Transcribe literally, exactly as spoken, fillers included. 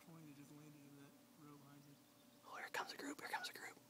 coin that just landed in that row behind you. Oh, here comes a group. Here comes a group.